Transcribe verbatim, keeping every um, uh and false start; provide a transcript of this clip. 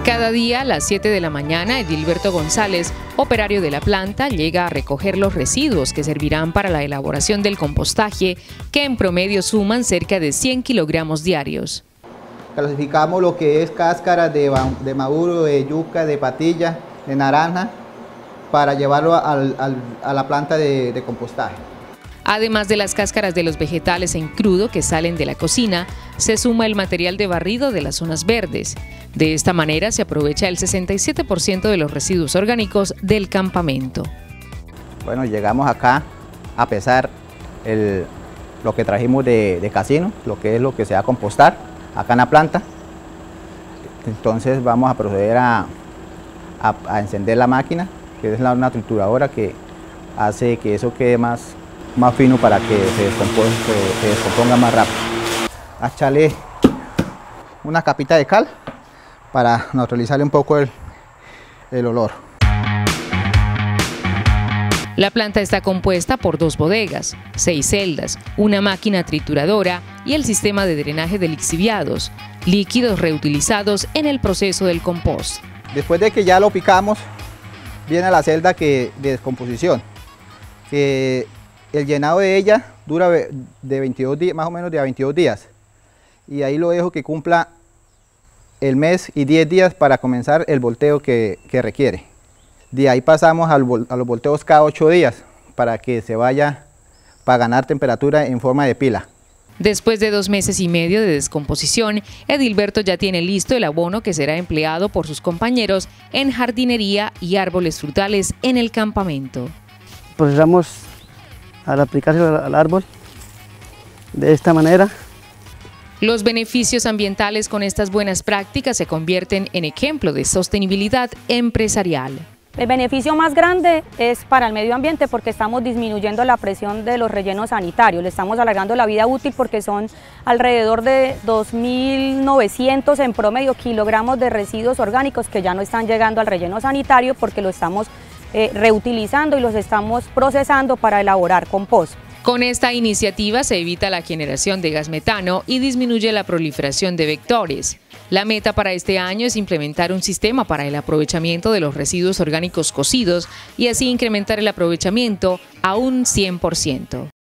Cada día a las siete de la mañana, Edilberto González, operario de la planta, llega a recoger los residuos que servirán para la elaboración del compostaje, que en promedio suman cerca de cien kilogramos diarios. Clasificamos lo que es cáscara de, de maduro, de yuca, de patilla, de naranja, para llevarlo al, al, a la planta de, de compostaje. Además de las cáscaras de los vegetales en crudo que salen de la cocina, se suma el material de barrido de las zonas verdes. De esta manera se aprovecha el sesenta y siete por ciento de los residuos orgánicos del campamento. Bueno, llegamos acá a pesar el, lo que trajimos de, de casino, lo que es lo que se va a compostar acá en la planta. Entonces vamos a proceder a, a, a encender la máquina, que es la, una trituradora que hace que eso quede más, más fino para que se descomponga, se, se descomponga más rápido. A echarle una capita de cal para neutralizarle un poco el, el olor. La planta está compuesta por dos bodegas, seis celdas, una máquina trituradora y el sistema de drenaje de lixiviados, líquidos reutilizados en el proceso del compost. Después de que ya lo picamos, viene la celda que, de descomposición, que el llenado de ella dura de veintidós días, más o menos de veintidós días, y ahí lo dejo que cumpla el mes y diez días para comenzar el volteo que, que requiere. De ahí pasamos al, a los volteos cada ocho días para que se vaya, para ganar temperatura en forma de pila. Después de dos meses y medio de descomposición, Edilberto ya tiene listo el abono que será empleado por sus compañeros en jardinería y árboles frutales en el campamento. Procesamos al aplicarse al árbol de esta manera. Los beneficios ambientales con estas buenas prácticas se convierten en ejemplo de sostenibilidad empresarial. El beneficio más grande es para el medio ambiente porque estamos disminuyendo la presión de los rellenos sanitarios, le estamos alargando la vida útil porque son alrededor de dos mil novecientos en promedio kilogramos de residuos orgánicos que ya no están llegando al relleno sanitario porque lo estamos eh, reutilizando y los estamos procesando para elaborar compost. Con esta iniciativa se evita la generación de gas metano y disminuye la proliferación de vectores. La meta para este año es implementar un sistema para el aprovechamiento de los residuos orgánicos cocidos y así incrementar el aprovechamiento a un cien por ciento.